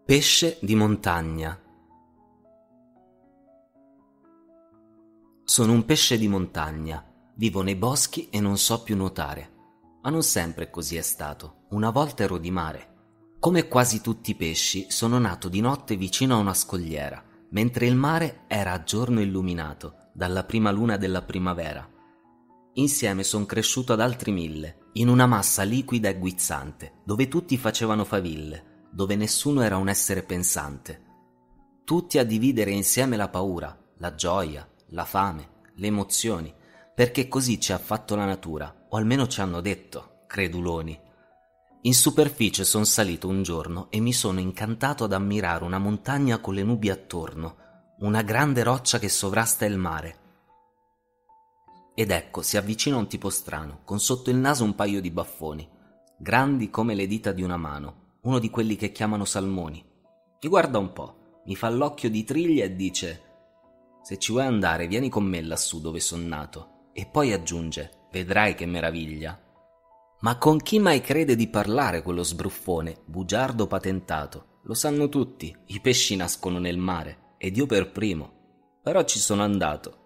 Pesce di montagna. Sono un pesce di montagna, vivo nei boschi e non so più nuotare. Ma non sempre così è stato, una volta ero di mare. Come quasi tutti i pesci, sono nato di notte vicino a una scogliera, mentre il mare era a giorno illuminato, dalla prima luna della primavera. Insieme son cresciuto ad altri 1000, in una massa liquida e guizzante, dove tutti facevano faville, dove nessuno era un essere pensante. Tutti a dividere insieme la paura, la gioia, la fame, le emozioni, perché così ci ha fatto la natura, o almeno ci hanno detto, creduloni. In superficie son salito un giorno e mi sono incantato ad ammirare una montagna con le nubi attorno, una grande roccia che sovrasta il mare. Ed ecco, si avvicina un tipo strano, con sotto il naso un paio di baffoni, grandi come le dita di una mano, uno di quelli che chiamano salmoni. Mi guarda un po', mi fa l'occhio di triglia e dice: «Se ci vuoi andare, vieni con me lassù dove son nato». E poi aggiunge: «Vedrai che meraviglia». Ma con chi mai crede di parlare quello sbruffone, bugiardo patentato? Lo sanno tutti, i pesci nascono nel mare, ed io per primo. Però ci sono andato.